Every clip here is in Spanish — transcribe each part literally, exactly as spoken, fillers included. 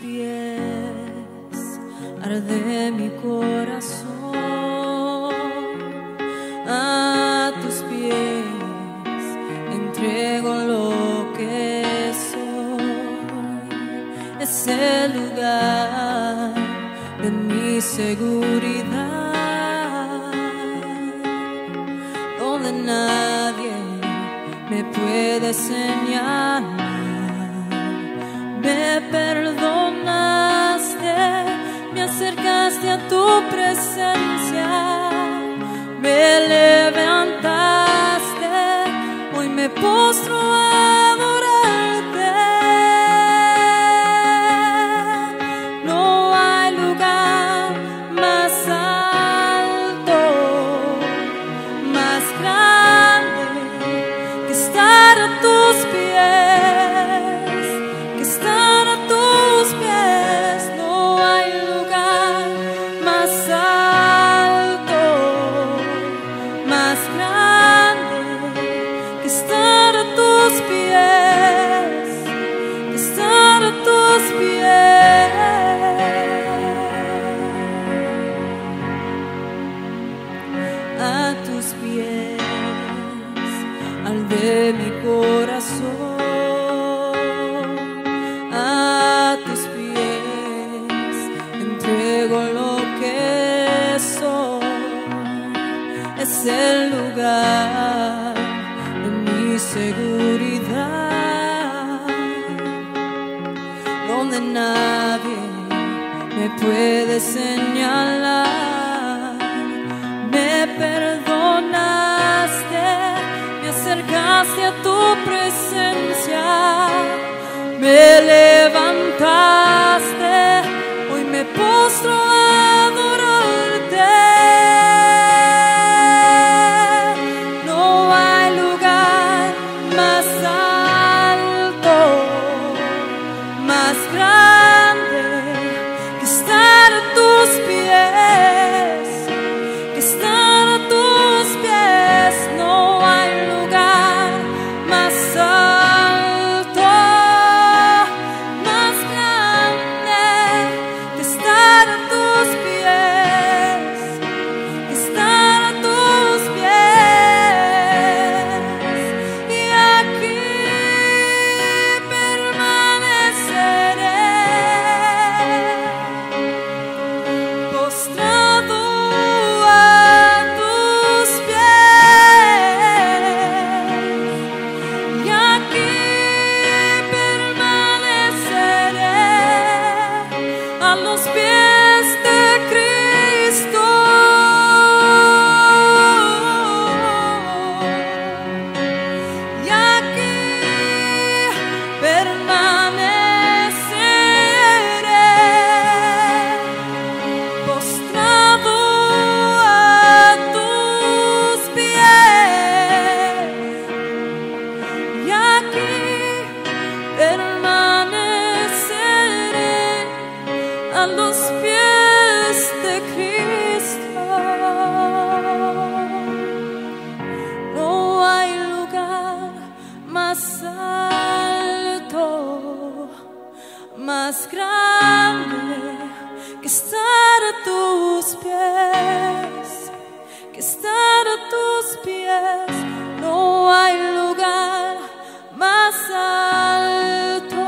pies arde mi corazón, a tus pies entrego lo que soy. Es el lugar de mi seguridad, donde nadie me puede señalar. Me perdonaste, me acercaste a tu presencia, me levantaste, hoy me postro a adorarte. No hay lugar más alto, más grande que estar a tus pies, que estar a tus pies. No hay lugar más alto, más grande que estar a tus pies, que estar a tus pies. A tus pies arde mi corazón, a tus pies entrego lo que soy. Es el lugar de mi seguridad, donde nadie me puede señalar. Me perdonaste, me acercaste a tu presencia, me levantaste, hoy me postro a adorarte. No hay lugar más alto, más grande que estar a tus pies, que estar a tus pies. No hay lugar más alto, más grande que estar a tus pies, que estar a tus pies. Y aquí permaneceré, postrado a tus pies. Y aquí permaneceré, a los pies de Cristo. Y aquí permaneceré, postrado a tus pies. Y aquí permaneceré, a los pies de Cristo. No hay lugar más alto, más grande que estar a tus pies, que estar a tus pies. No hay lugar más alto,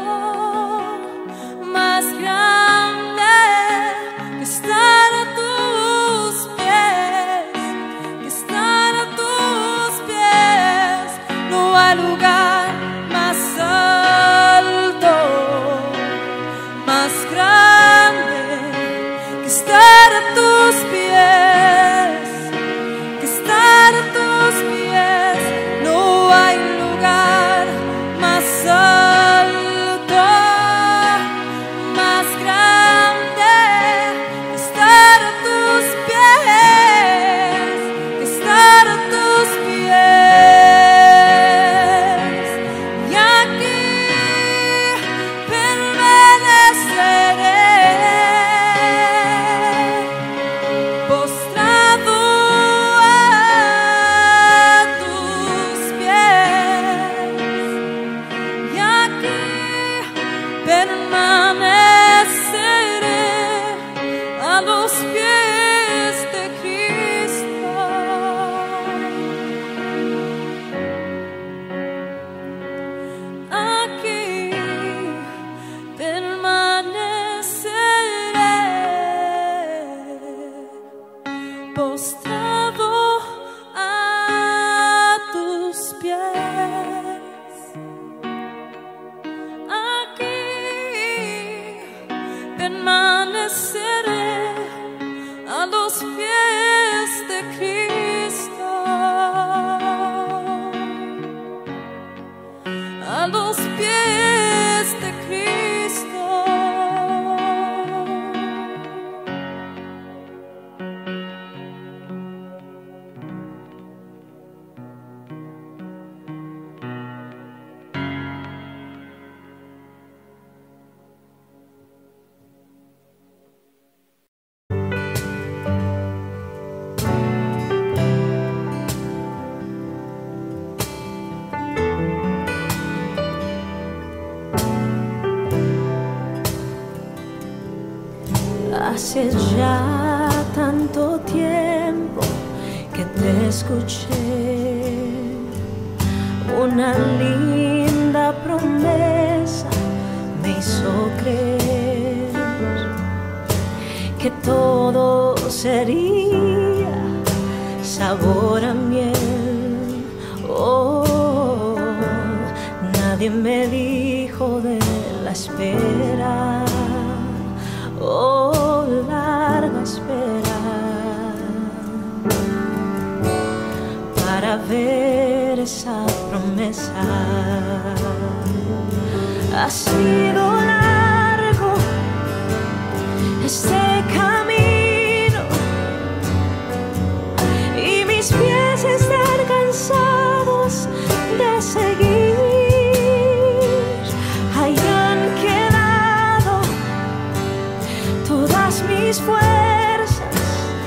más grande que estar a tus pies, que estar a tus pies. No hay lugar más alto, más grande que estar a tus pies, que estar a tus pies. No hay lugar más alto, más grande que estar a tus pies, que estar a tus pies. Y aquí permaneceré, permaneceré a los pies de Cristo, a los pies de Cristo. Hace ya tanto tiempo que te escuché, una linda promesa me hizo creer que todo sería sabor a miel. Oh, nadie me dijo de la espera. Oh, larga espera para ver esa promesa. Ha sido largo este camino y mis pies están cansados de seguir. Hayan quedado todas mis fuerzas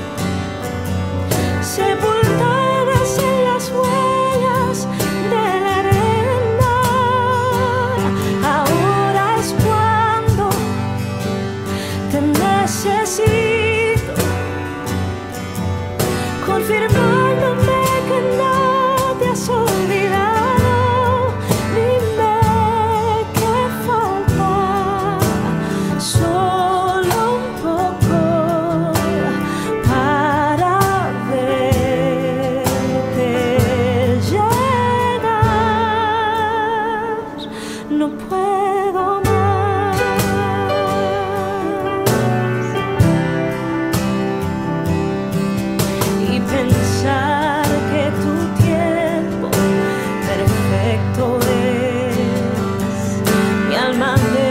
sepultadas en las huellas de la arena. Ahora es cuando te necesito, confirmándome que no te has olvidado. Dime qué falta, solo un poco para verte llegar. No puedo más. Y pensar que tu tiempo perfecto es. Mi alma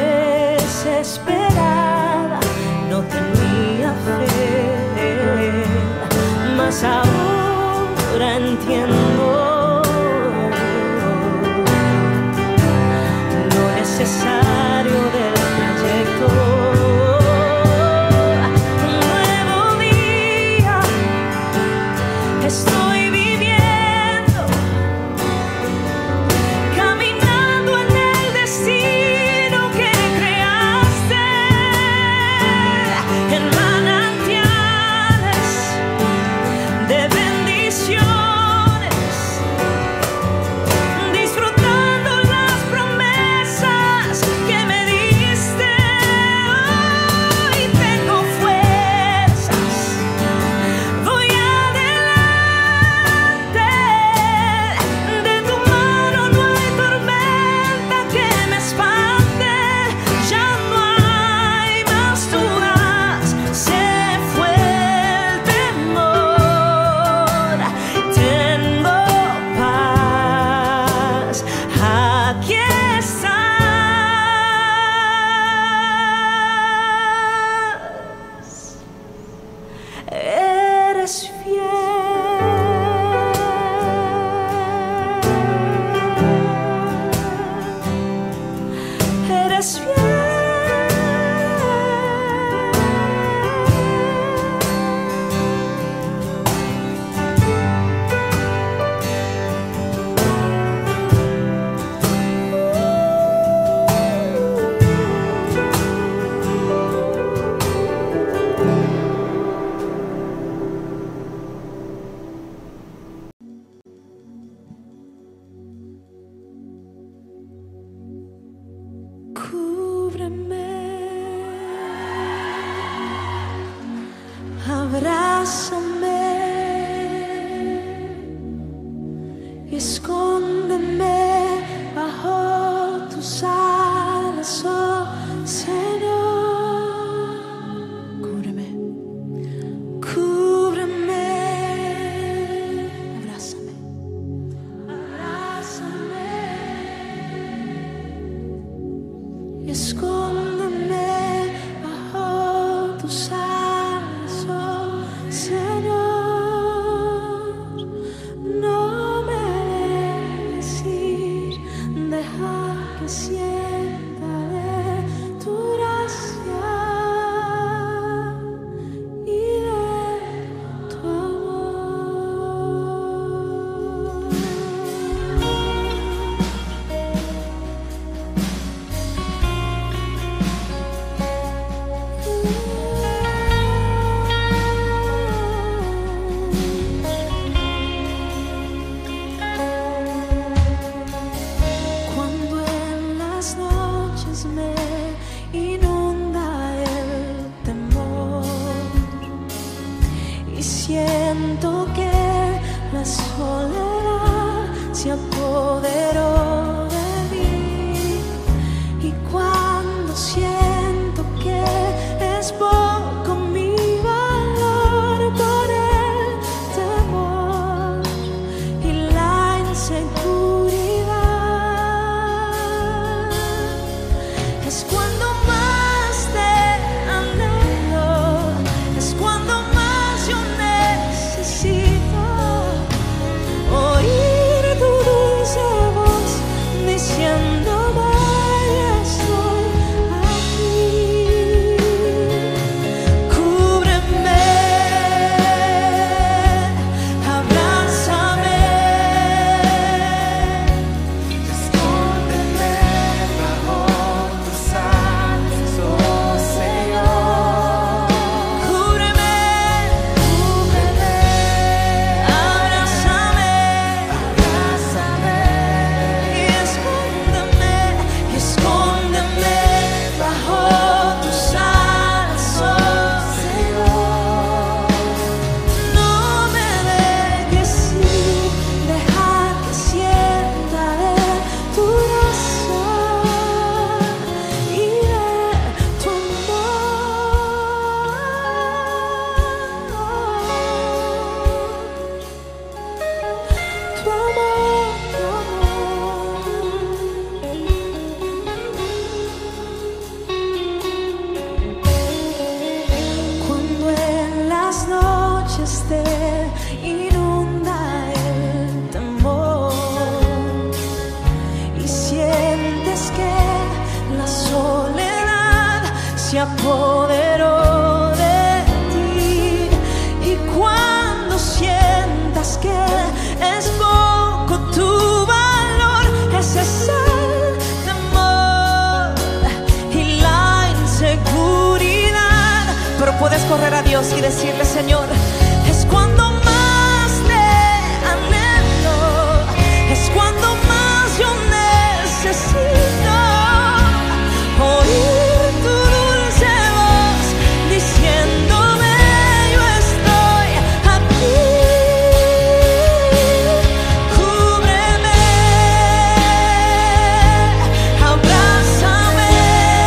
desesperada no tenía fe, mas ahora entiendo lo necesario del trayecto. Un nuevo día estoy viviendo, caminando en el destino que creaste, en manantiales de bendiciones, disfrutando las promesas que me diste. Hoy tengo fuerzas, voy adelante, de tu mano no hay tormenta que me espante. Ya no hay más dudas, se fue el temor. Tengo paz, aquí estás. Eres fiel, eres fiel. Cúbreme, abrázame y escóndeme bajo tus alas, oh Señor. tus alas, oh Señor. No me dejes ir, deja que sienta de tu gracia y de tu Cuando en las noches me inunda el temor y siento que la soledad se apoderó de mí, y cuando siento que es poco mi valor por el temor y la inseguridad, es cuando más te anhelo, es cuando más yo necesito oír tu dulce voz diciéndome: estoy aquí. Cúbreme, abrázame, Escóndeme bajo tus alas, oh Señor. cúbreme, Cúbreme, abrázame abrázame, y escóndeme, y escóndeme bajo tus alas, oh Señor. No me dejes ir, deja que sienta de tu gracia y de tu amor, tu amor, tu amor. Cuando en las noches te inunda el temor y sientes que la soledad se apoderó de ti, y cuando sientas que es poco tu valor, ese es el temor y la inseguridad, pero puedes correr a Dios y decirle: Señor, es cuando más te anhelo, es cuando más yo necesito oír tu dulce voz diciéndome: yo estoy aquí. Cúbreme, abrázame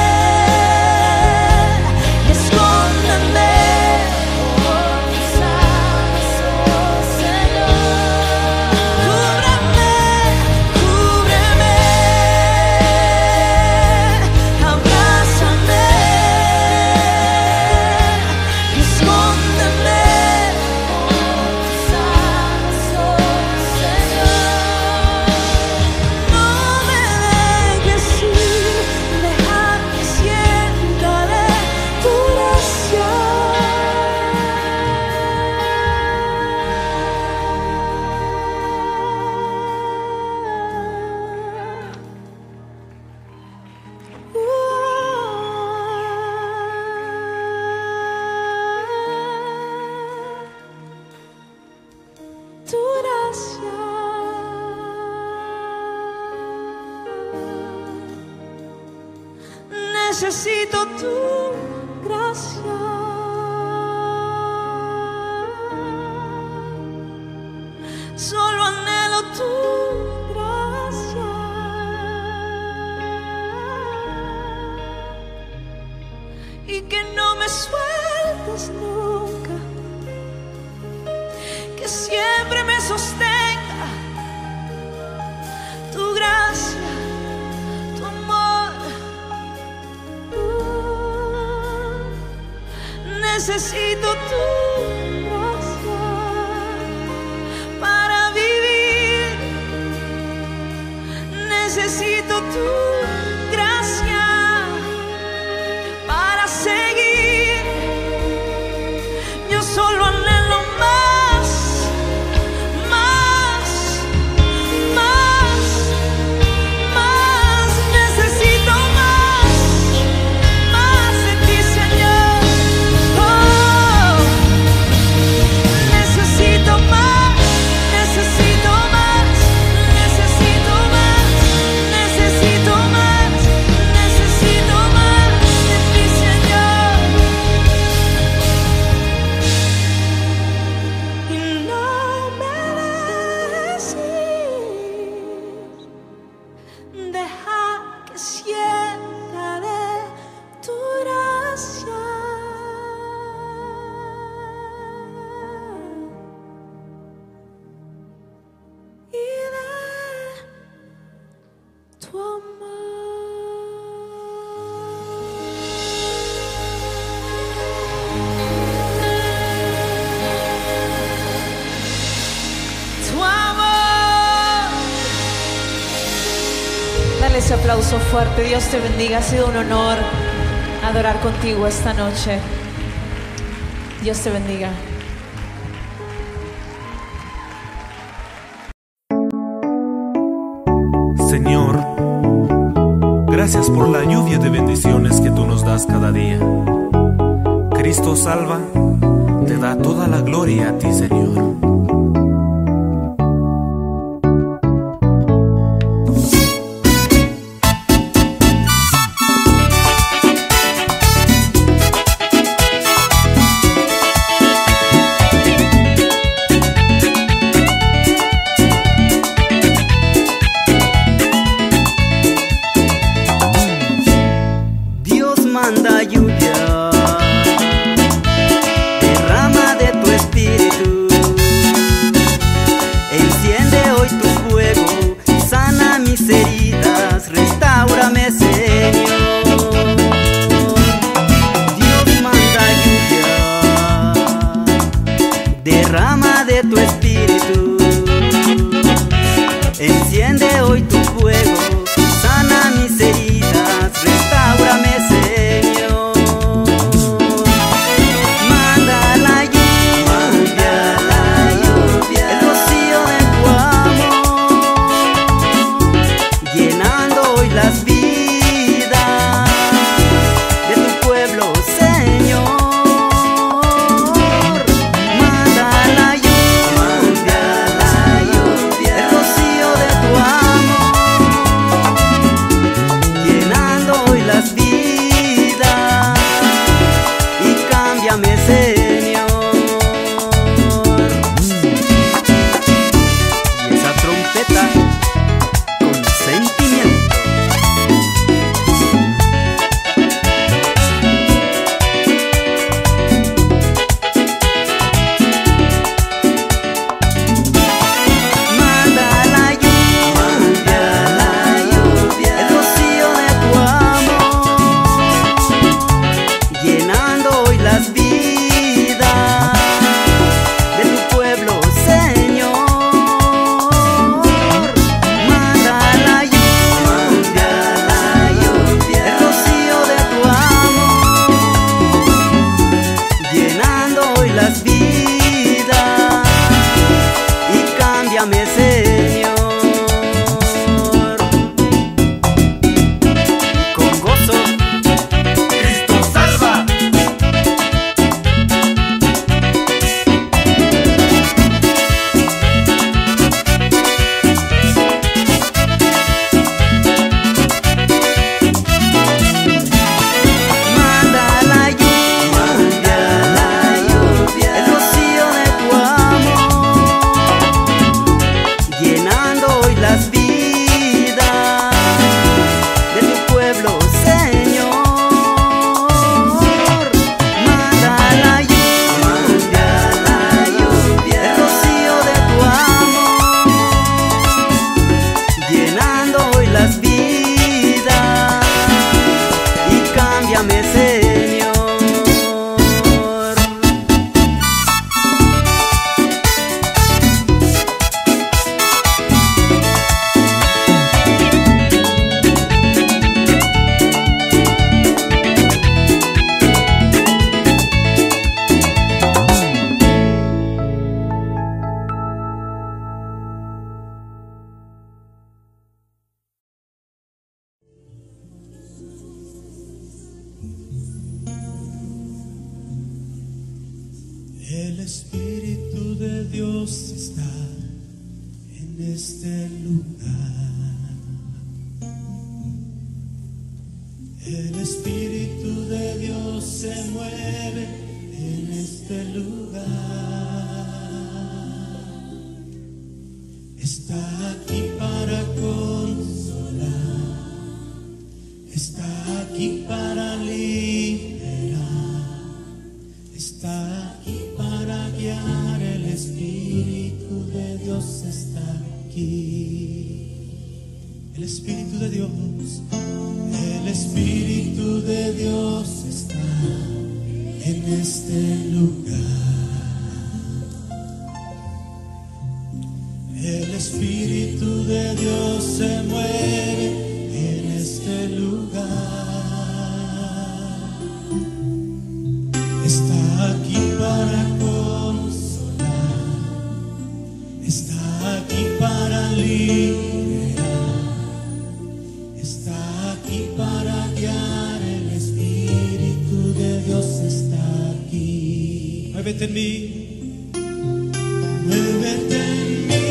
y escóndeme por tus alas, oh Señor. Cúbreme, cúbreme, abrázame y escóndeme por tus alas, oh Señor. No me dejes ir, deja que sienta de tu gracia. Tu gracia. Necesito tu gracia. Solo anhelo tu gracia. Y que no me sueltes nunca, que siempre me sostenga tu gracia, tu amor. Uh, necesito tu gracia para vivir. Necesito tu gracia para seguir. Yo solo anhelo más, más, más, más. Necesito más, más de ti, Señor. Oh, necesito más, necesito más, necesito más, necesito más, necesito más de ti, Señor. Y no me dejes ir, deja que sienta de tu gracia y de tu amor. Tu amor. Dale ese aplauso fuerte. Dios te bendiga. Ha sido un honor adorar contigo esta noche. Dios te bendiga. Señor, gracias por la lluvia de bendiciones que tú nos das cada día. Cristo salva, te da toda la gloria a ti, Señor. Dios manda lluvia, derrama de tu espíritu, enciende hoy tu fuego, sana mis heridas, restáurame, Señor. Dios manda lluvia, derrama de tu espíritu, enciende hoy tu fuego, sana mis heridas, restáurame, Señor. El Espíritu de Dios está en este lugar. El Espíritu de Dios se mueve en este lugar. Está aquí para consolar, está aquí para liberar, está aquí para guiar. El Espíritu de Dios está aquí. El Espíritu de Dios, el Espíritu de Dios está en este lugar. El Espíritu de Dios se mueve en este lugar. Está aquí para consolar, está aquí para liberar, está aquí para guiar. El Espíritu de Dios está aquí. Muévete en mí, muévete en mí.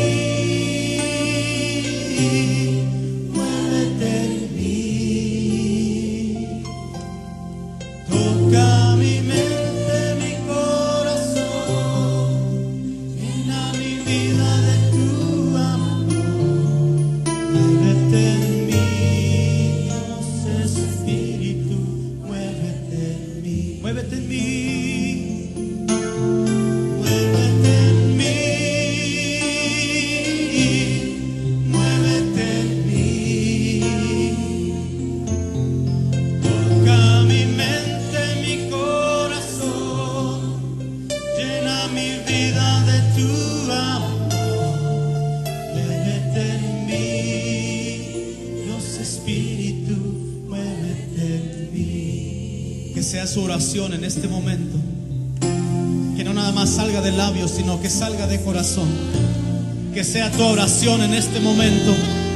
Su oración en este momento, que no nada más salga de labios, sino que salga de corazón. Que sea tu oración en este momento.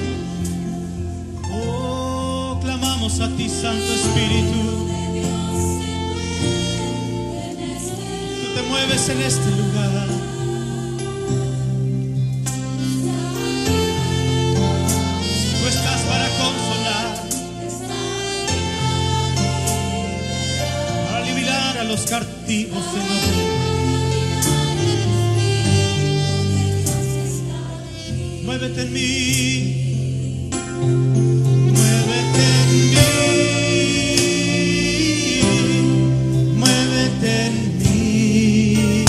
Oh, clamamos a ti, Santo Espíritu. Tú te mueves en este lugar. Tú estás para consolar, a los cautivos, Señor. Muévete en mí, muévete en mí, muévete en mí.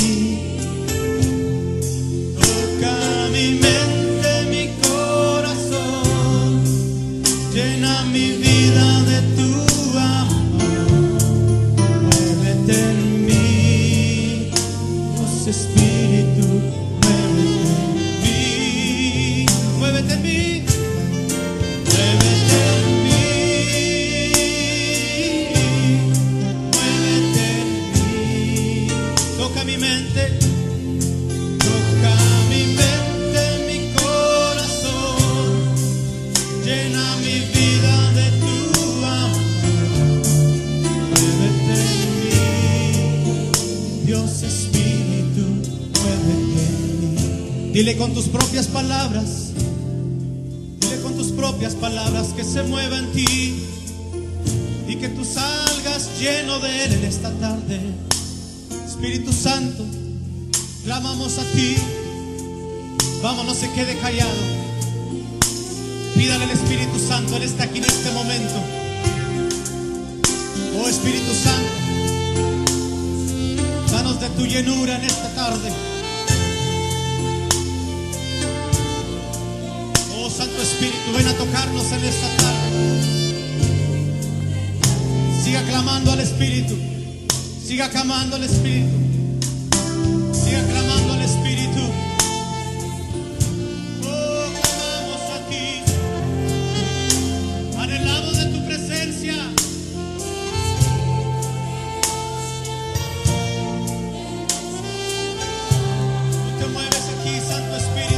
Toca mi mente, mi corazón, llena mi vida de tu amor. En mí, Dios Espíritu, muévete en mí, muévete en mí, muévete en mí, muévete en mí. Toca mi mente, toca mi mente, mi corazón, llena mi vida de tu amor. Muévete en mí, Dios Espíritu, muévete en mí. Dile con tus propias palabras, dile con tus propias palabras que se mueva en ti y que tú salgas lleno de Él en esta tarde. Espíritu Santo, clamamos a ti. Vamos, no se quede callado. Pídale al Espíritu Santo, Él está aquí en este momento. Oh Espíritu Santo, danos de tu llenura en esta tarde. Oh Santo Espíritu, ven a tocarnos en esta tarde. Siga clamando al Espíritu, siga clamando al Espíritu, siga clamando al Espíritu. Oh, clamamos a ti, anhelamos de tu presencia. Tú te mueves aquí, Santo Espíritu.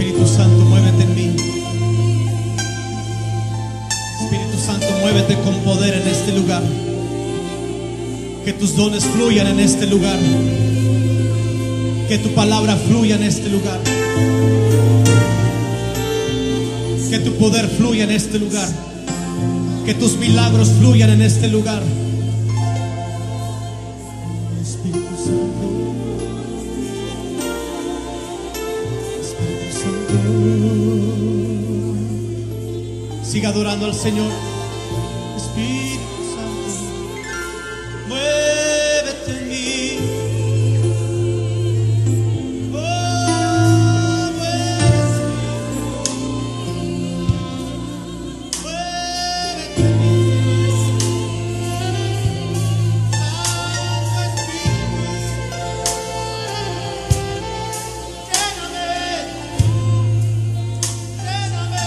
Espíritu Santo, muévete en mí. Espíritu Santo, muévete con poder en este lugar. Que tus dones fluyan en este lugar. Que tu palabra fluya en este lugar. Que tu poder fluya en este lugar. Que tus milagros fluyan en este lugar. Espíritu Santo, Espíritu Santo. Siga adorando al Señor. Espíritu Santo, muévete en mí. Oh, muévete. Muévete en mí. Oh, Espíritu. Lléname. Lléname.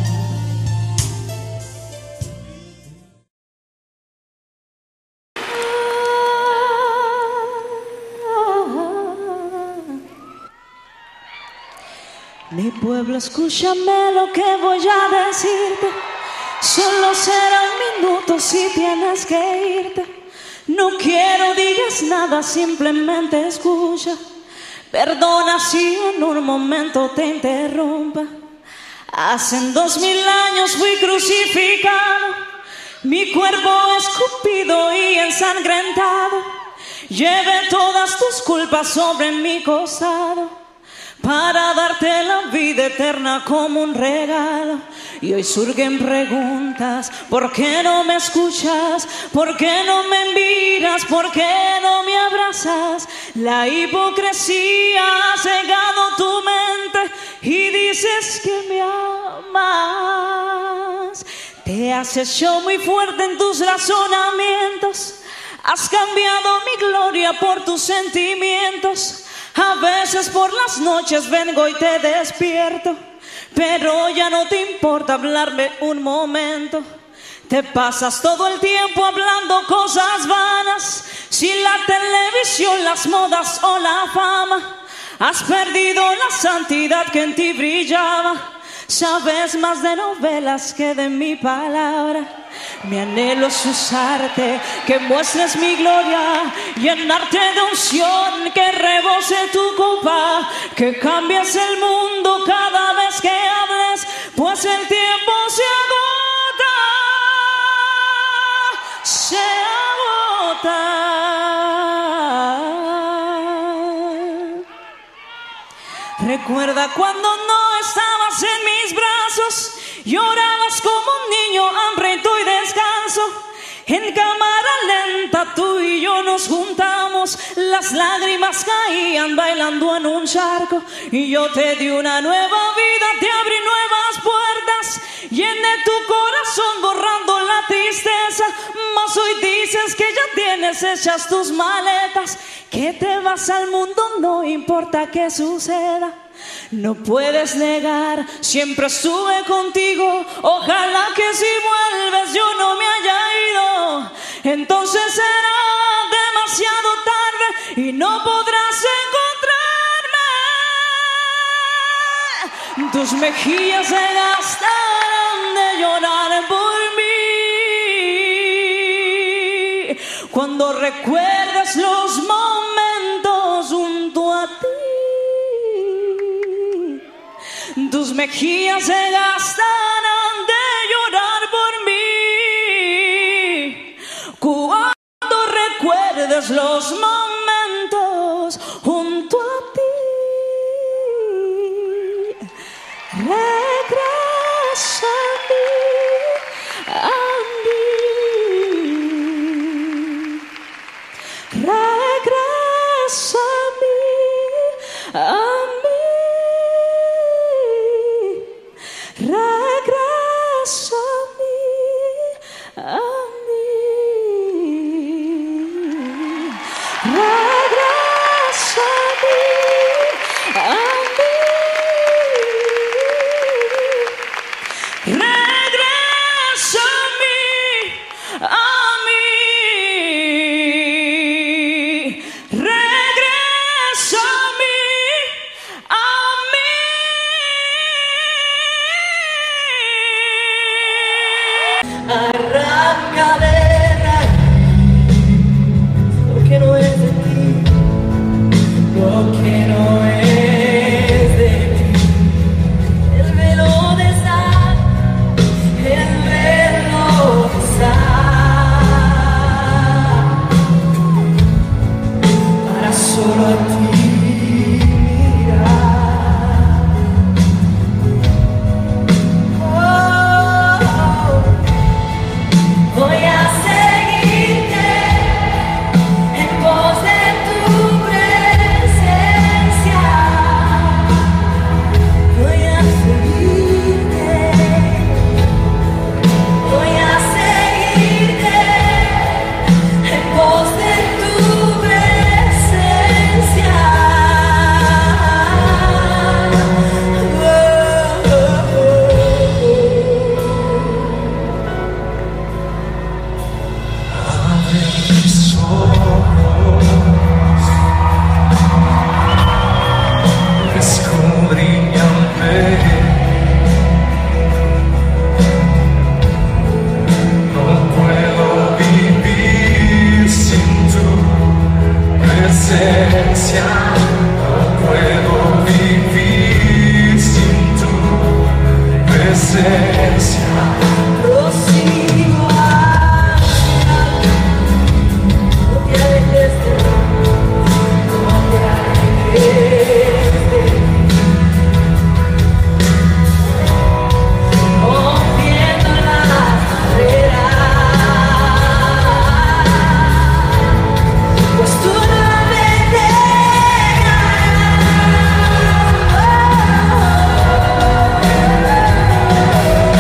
Mi pueblo, escúchame lo que voy a decirte. Solo será un minuto si tienes que irte. No quiero digas nada, simplemente escucha. Perdona si en un momento te interrumpa. Hace dos mil años fui crucificado, mi cuerpo escupido y ensangrentado. Llevé todas tus culpas sobre mi costado, para darte la vida eterna como un regalo. Y hoy surgen preguntas: ¿por qué no me escuchas? ¿Por qué no me miras? ¿Por qué no me abrazas? La hipocresía ha cegado tu mente y dices que me amas. Te has hecho muy fuerte en tus razonamientos, has cambiado mi gloria por tus sentimientos. A veces por las noches vengo y te despierto, pero ya no te importa hablarme un momento. Te pasas todo el tiempo hablando cosas vanas, sin la televisión, las modas o la fama. Has perdido la santidad que en ti brillaba. Sabes más de novelas que de mi palabra. Mi anhelo es usarte, que muestres mi gloria, llenarte de unción, que rebose tu copa, que cambies el mundo cada vez que hables, pues el tiempo se agota, se agota. Recuerda cuando no estabas en mis brazos, llorabas como un niño hambriento y descanso. En cámara lenta tú y yo nos juntamos, las lágrimas caían bailando en un charco. Y yo te di una nueva vida, te abrí nuevas puertas, llené tu corazón borrando la tristeza. Mas hoy dices que ya tienes hechas tus maletas, que te vas al mundo, no importa qué suceda. No puedes negar, siempre estuve contigo. Ojalá que si vuelves yo no me haya ido. Entonces será demasiado tarde y no podrás encontrarme. Tus mejillas se gastarán de llorar por mí, cuando recuerdes los momentos junto a ti. Tus mejillas se gastarán de llorar por mí, cuando recuerdes los momentos junto a ti. Regresa a mí, regresa a mí, a mí. Regresa a mí, a mí. Regresa a mí, a mí. presencia. Prosigo hacia ti. No te alejes de mí, no te alejes de mí. Rompiendo las barreras, pues tú no me dejarás.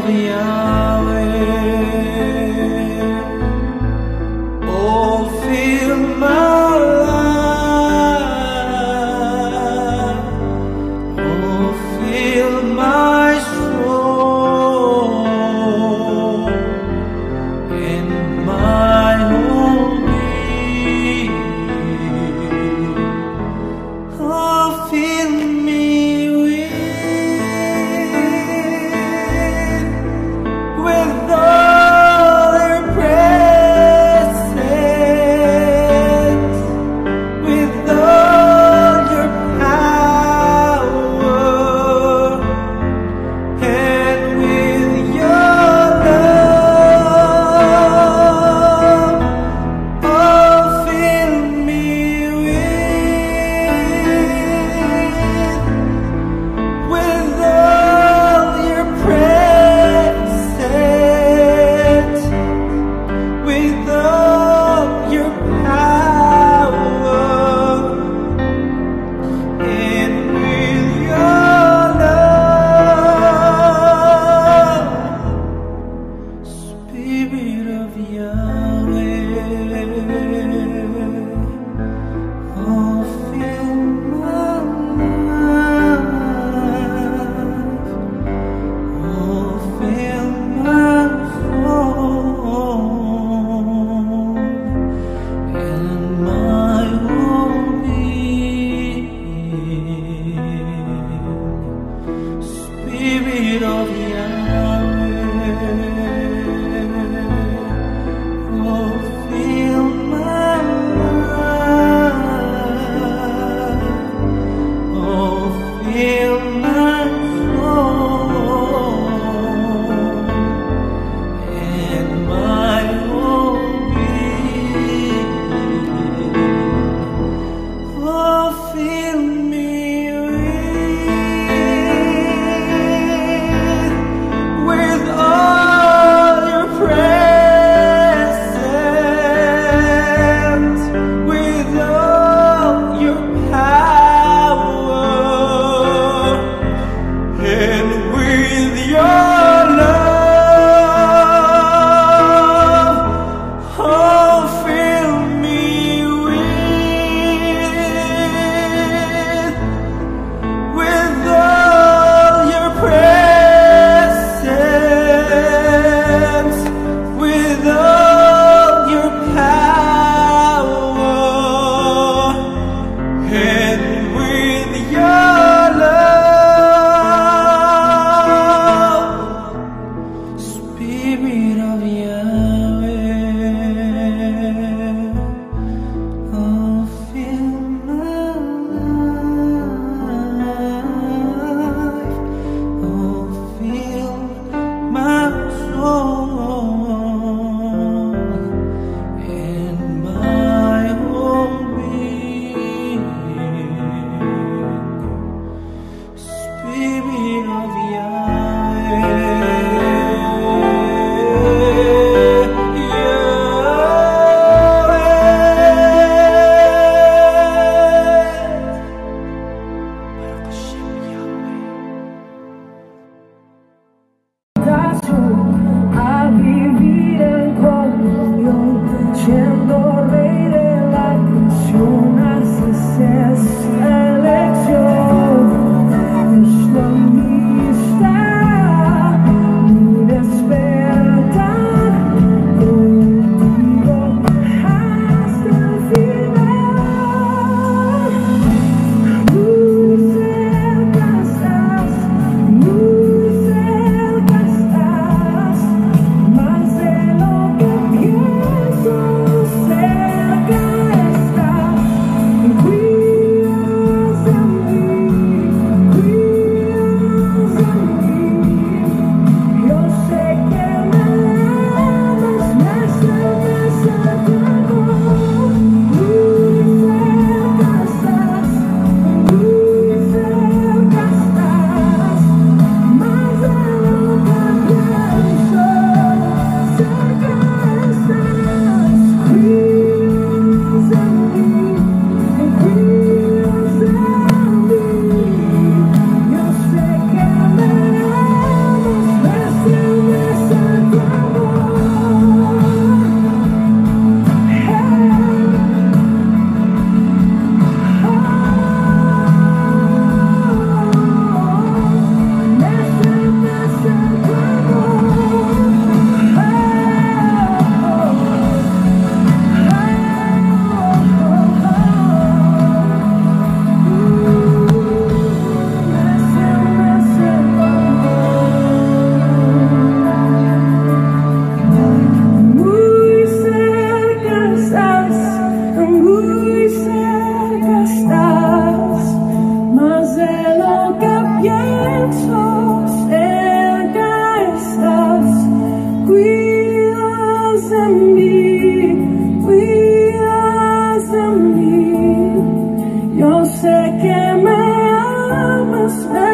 of Yahweh. Oh, fill my life. Oh, fill my soul in my whole being. Oh, fill me with, with all your presence, with all your power, and with your love. Oh, fill me with, with all your presence, with all your power, and with your love. Spirit of Yahweh, oh, fill my life. Oh, fill my soul and my whole being. Spirit of Yahweh, oh, fill my life. Oh, fill my soul and my whole being. Oh, fill me with, with all your presence, with all your power, and with your love. Oh, fill me with, with all your presence, with all your power, and with your love. Spirit of Yahweh, oh, fill my life. Oh, fill my soul and my whole being. Spirit of A vivir en comunión, siendo rey de la creación, haces esa elección. Es la amistad.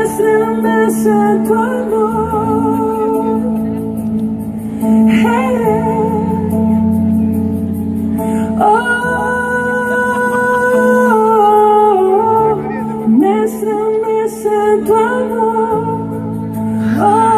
estremece tu amor. Hey. Oh, me estremece tu amor. Oh.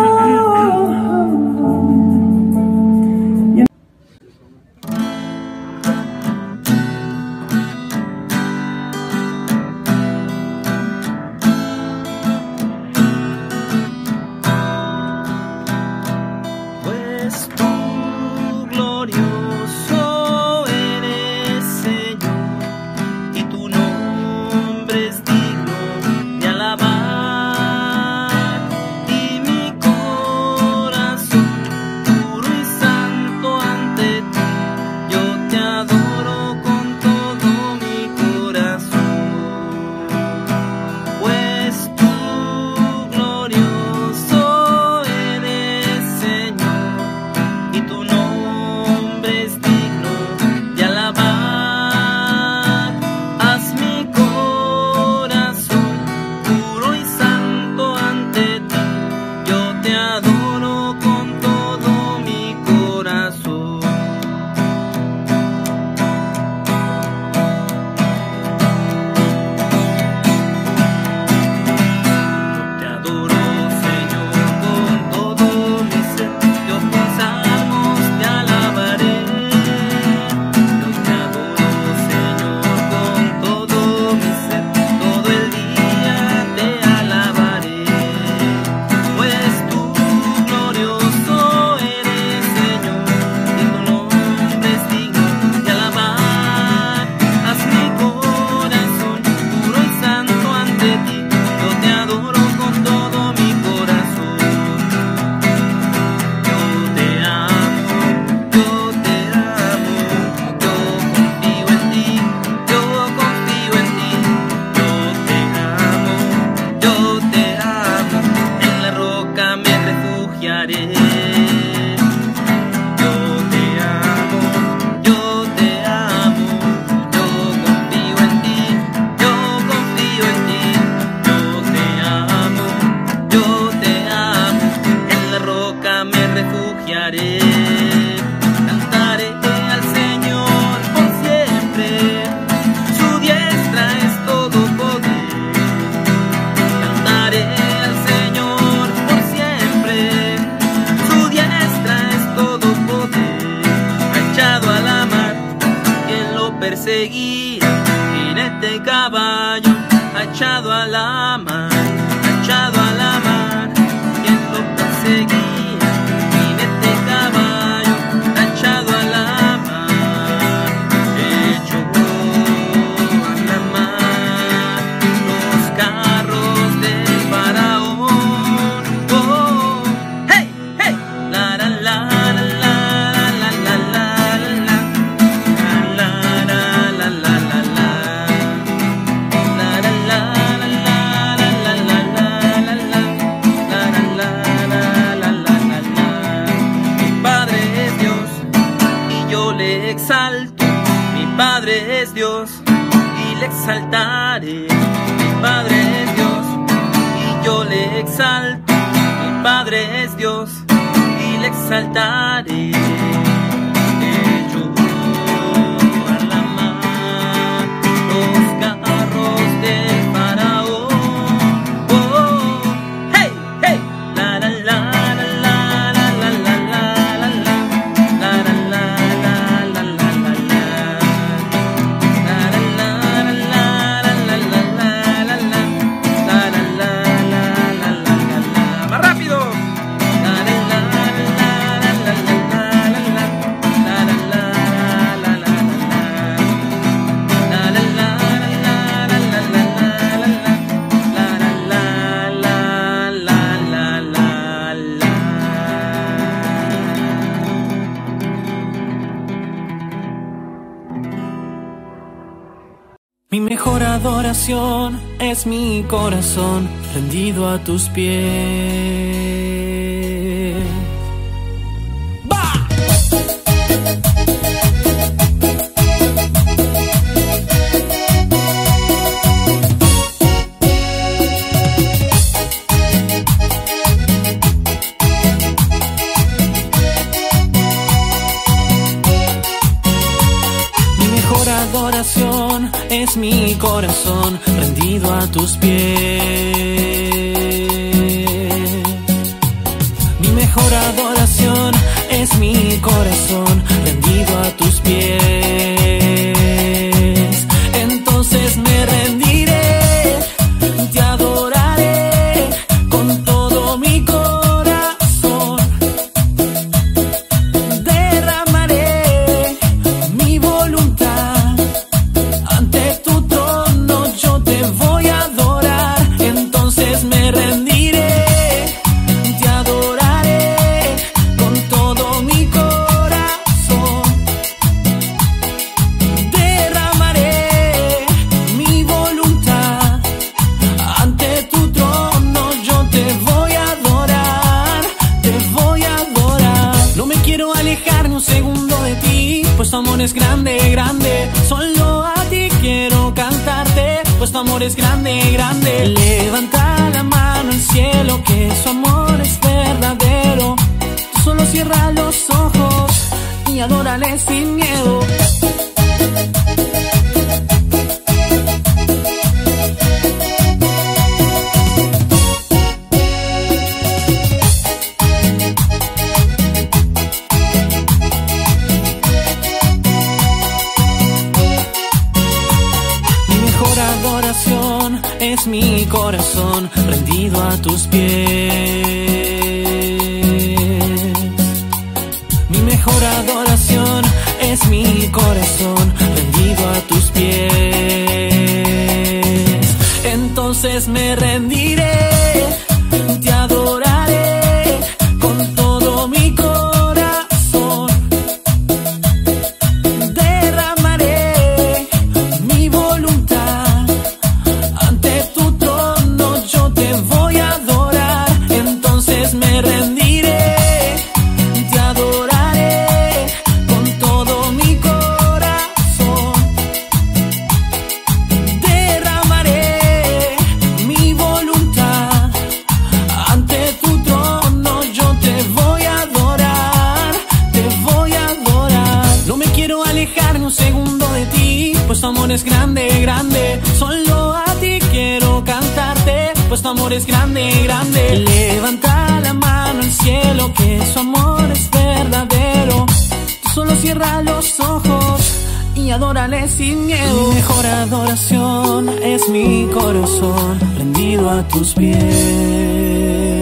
Perseguía jinete caballo, ha echado a la mar, ha echado a la mar. Quien lo perseguía jinete caballo, ha echado a la mar, echó a la mar los carros del faraón. Oh, hey, hey, la la la la la la la la la. Exalto, mi Padre es Dios y le exaltaré. Mi Padre es Dios y yo le exalto. Mi Padre es Dios y le exaltaré. Echó a la mar los carros del faraón. Oh, hey, hey, la la la. Mi mejor adoración es mi corazón rendido a tus pies. ¡Va! mi corazón rendido a tus pies. Mi mejor adoración es mi corazón rendido a tus pies. Entonces me rendiré, te adoraré con todo mi corazón. Derramaré mi voluntad ante tu trono, yo te voy a adorar. Entonces me rendiré, te adoraré con todo mi corazón. Derramaré mi voluntad ante tu trono, yo te voy a adorar, te voy a adorar. No me quiero alejar ni un segundo de ti, pues tu amor es grande, grande. Solo a ti quiero cantarte, pues tu amor es grande, grande. Levanta la mano al cielo, que su amor es verdadero. Tú solo cierra los ojos y adórale sin miedo. Mi mejor adoración es mi corazón rendido a tus pies. Mi mejor adoración es mi corazón rendido a tus pies. Entonces me rendiré, te adoraré con todo mi corazón. Derramaré mi voluntad ante tu trono, yo te voy a adorar. Entonces me rendiré, te adoraré con todo mi corazón. Derramaré mi voluntad ante tu trono, yo te voy a adorar, te voy a adorar. No me quiero alejar ni un segundo de ti, pues tu amor es grande, grande. Solo a ti quiero cantarte, pues tu amor es grande, grande. Levanta la mano al cielo, que su amor es verdadero. Tú solo cierra los ojos y adórale sin miedo. Mi mejor adoración es mi corazón rendido a tus pies.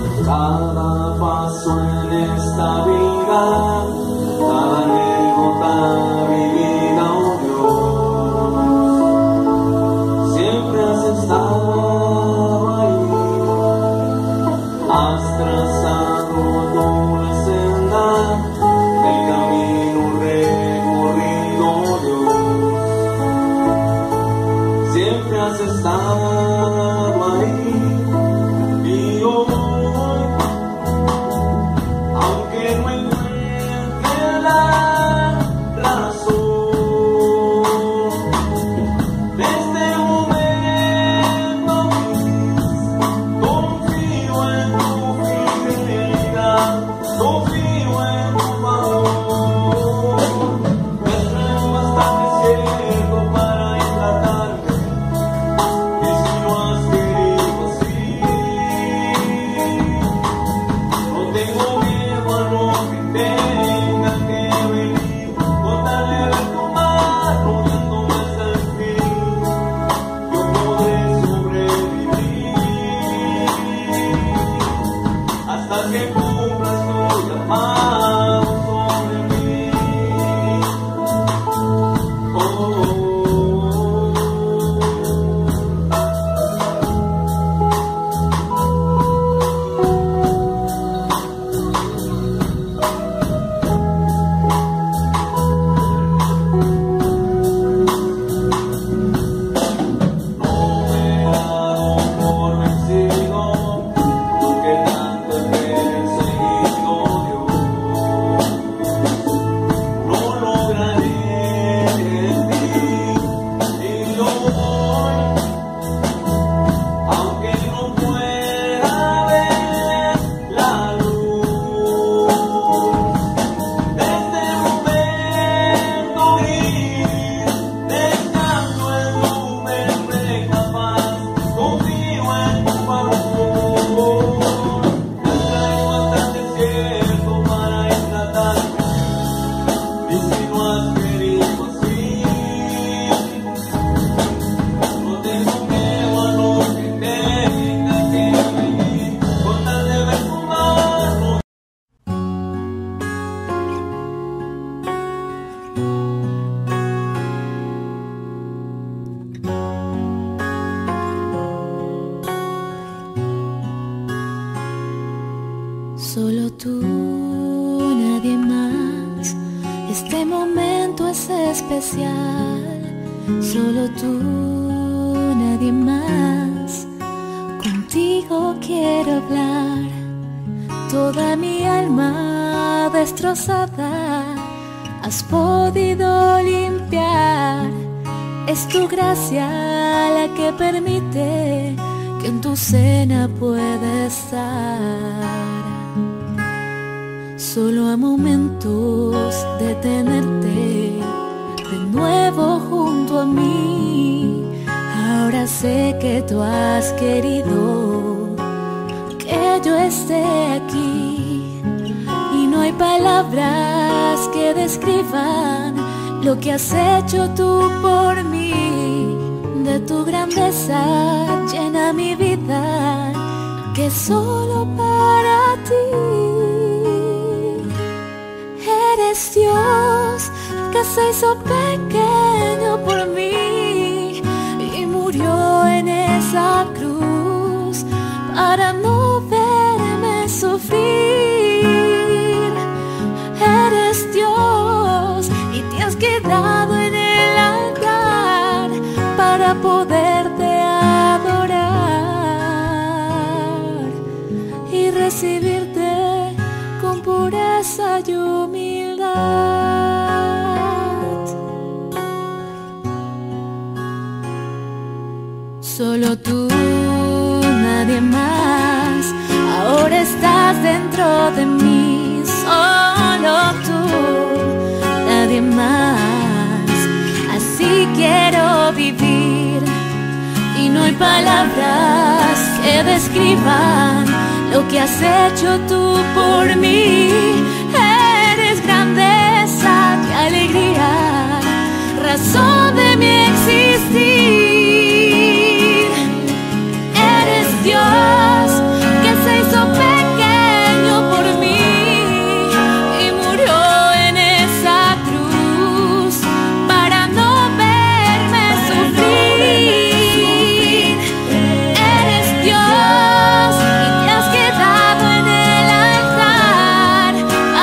Cada paso en esta vida, cada anécdota momento es especial, solo tú, nadie más. Contigo quiero hablar, toda mi alma destrozada has podido limpiar. Es tu gracia la que permite que en tu cena pueda estar. Solo a momentos de tenerte de nuevo junto a mí. Ahora sé que tú has querido que yo esté aquí, y no hay palabras que describan lo que has hecho tú por mí. De tu grandeza llena mi vida, que solo para ti. Eres Dios que se hizo pequeño por mí y murió en esa cruz para no verme sufrir. Eres Dios y te has quedado en el altar para poderte adorar y recibirte con pureza y humildad. Solo tú, nadie más. Ahora estás dentro de mí. Solo tú, nadie más. Así quiero vivir, y no hay palabras que describan lo que has hecho tú por mí. Eres grandeza, qué alegría, razón de mi existir. Eres Dios que se hizo pequeño por mí y murió en esa cruz para no verme sufrir. Eres Dios y te has quedado en el altar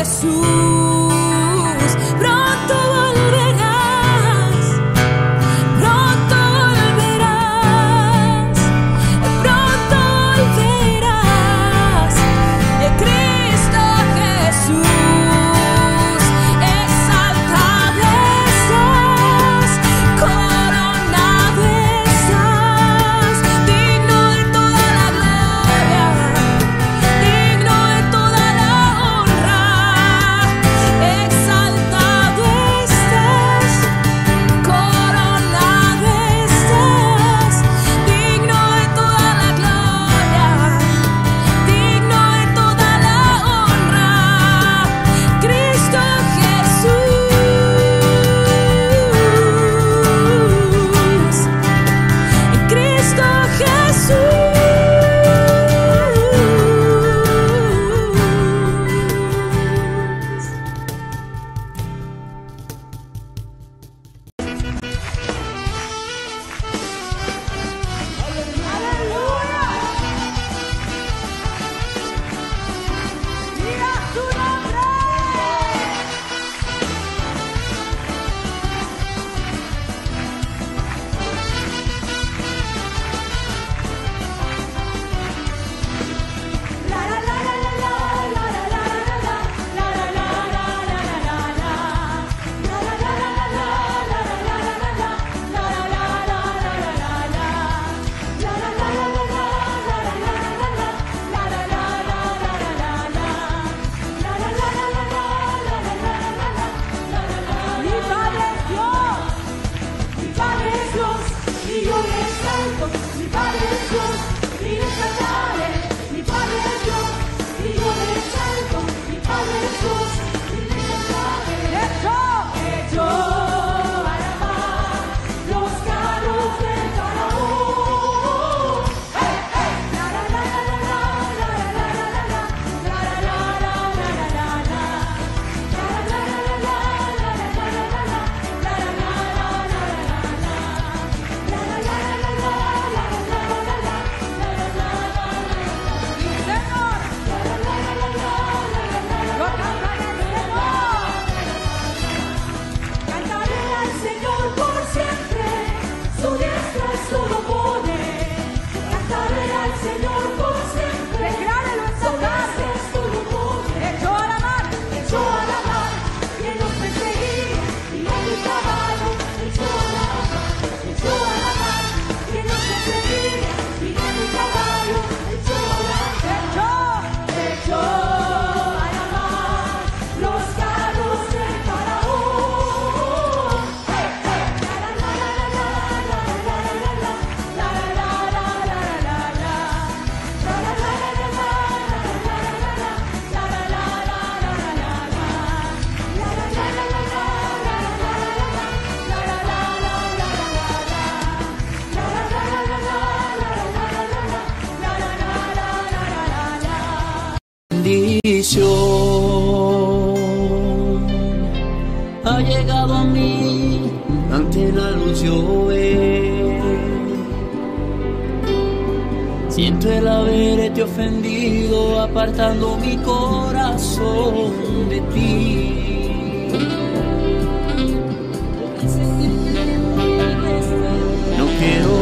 Jesús, pronto volverás, pronto volverás, pronto volverás, de Cristo Jesús, exaltado estás, coronado estás, digno de toda la gloria, digno de toda la honra, exaltado estás, coronado estás, digno de toda la gloria, digno de toda la honra, Cristo Jesús, Cristo Jesús. Ha llegado a mí ante la luz yo he. Siento el haberte ofendido, apartando mi corazón de ti. No quiero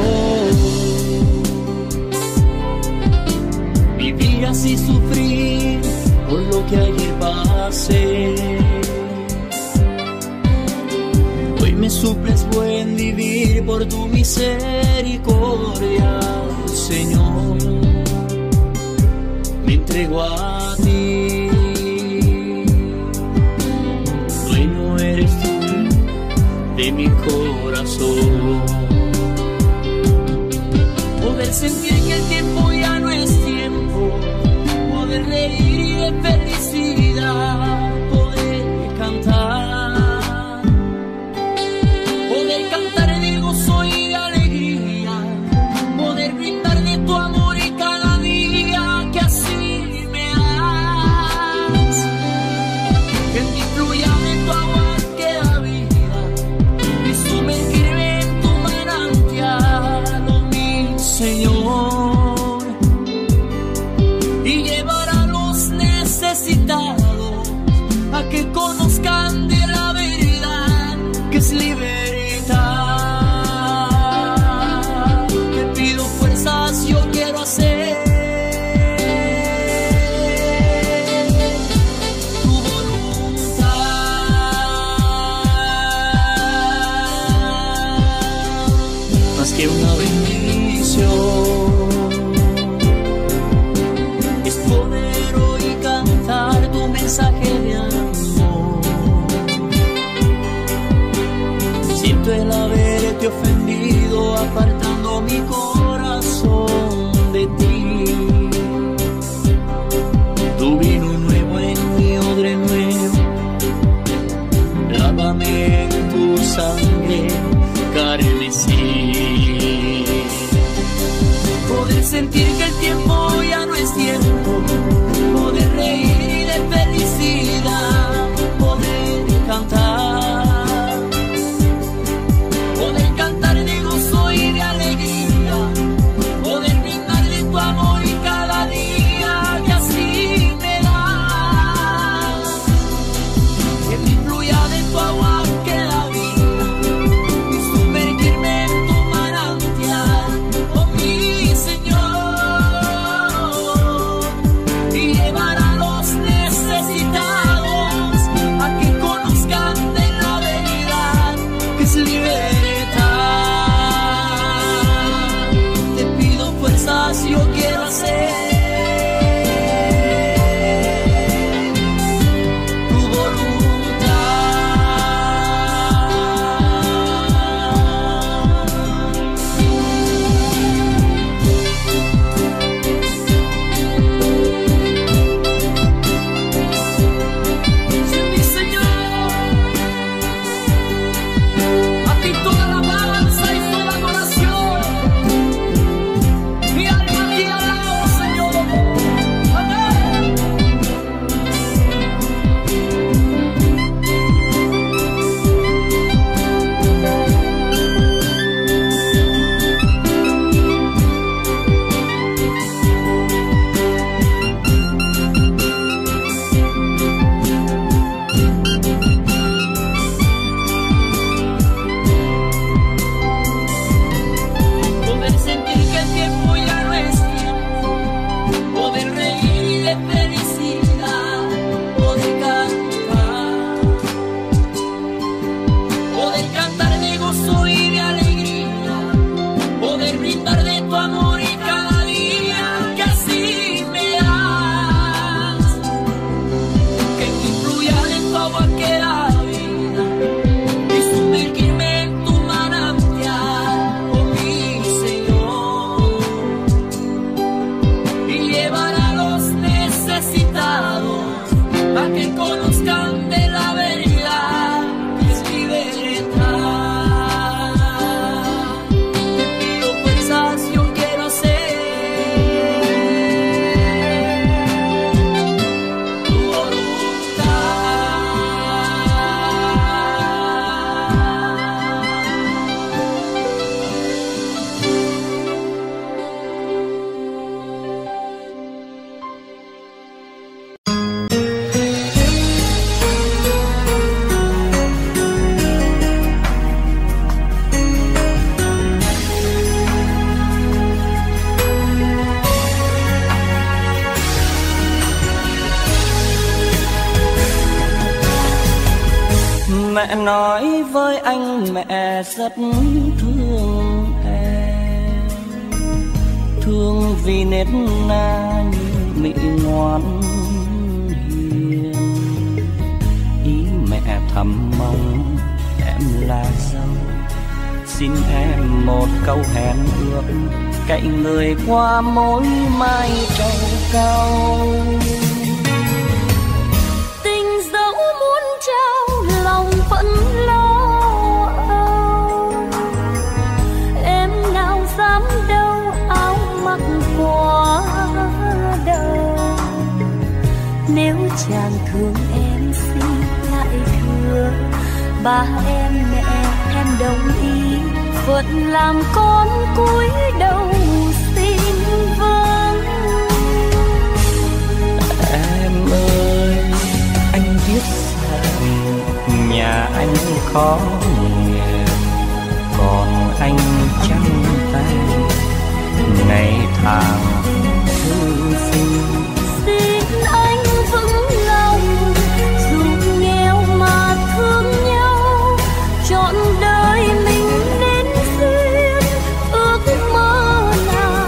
vivir así, sufrir por lo que ayer pasé. Hoy me suples buen vivir por tu misericordia, Señor. Me entrego a ti. Dueño eres tú de mi corazón. Poder sentir que el tiempo ya no es tiempo, poder reír y de felicidad, poder cantar, poder cantar de gozo y de alegría, poder brindar de tu amor y cada día que así me das, que en ti fluya de tu agua que da vida y sumergirme en tu manantial, oh mi Señor, y llevar a los necesitados a que conozcan de la verdad que es libertad. Te pido fuerzas, yo quiero hacer tu voluntad. Más que una bendición es poder hoy cantar tu mensaje de amor. Siento el haberte ofendido, apartando mi corazón de ti. Tu vino nuevo en mi odre nuevo, lávame en tu sangre carmesí. Poder sentir que el tiempo ya no es tiempo, poder reír de felicidad, poder cantar, poder cantar de gozo y de alegría, poder brindarle tu amor y cada día que así me das, que me fluya de tu agua que da vida y sumergirme en tu manantial, oh mi Señor, y llevar a los necesitados a que conozcan de la verdad que es libertad. Te pido fuerzas, yo quiero hacer tu Sí, mi Señor, a ti toda la alabanza y toda la adoración. Mi alma a ti alabo, Señor. Amén. Poder sentir que el tiempo ya no es tiempo, poder reír de felicidad, poder cantar, poder cantar de gozo y de alegría, poder brindar de tu amor y cada día que así me das, que me fluya de tu agua que da vida y sumergirme en tu manantial, oh mi Señor, y llevar a los necesitados a que conozcan de la verdad que es libertad. Te pido fuerzas, yo quiero hacer tu Mẹ nói với anh mẹ rất thương em, thương vì nết na như mị ngoan hiền. Ý mẹ thầm mong em là dâu, xin em một câu hẹn ước, cạnh người qua mối mai trầu cau. Tình dẫu muốn trao lòng vẫn lo âu, em nào dám đâu áo mặc quá đầu. Nếu chàng thương em xin lại thưa, ba em mẹ em đồng ý, vẫn làm con cúi đầu xin vâng. Em ơi, anh biết nhà anh khó nghèo, còn anh trắng tay ngày tháng thư sinh. Xin anh vững lòng, dù nghèo mà thương nhau, trọn đời mình nên duyên ước mơ nào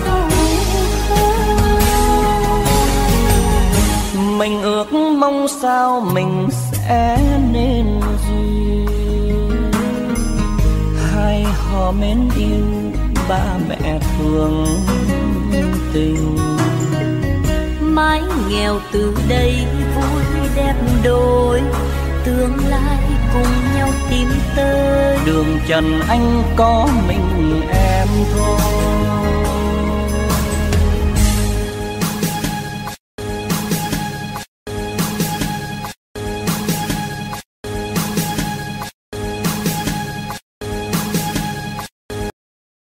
mình ước mong sao mình sẽ nên duyên, hai họ mến yêu, ba mẹ thương tình. mái nghèo từ đây vui đẹp đôi, tương lai cùng nhau tìm tới. Đường trần anh có mình em thôi.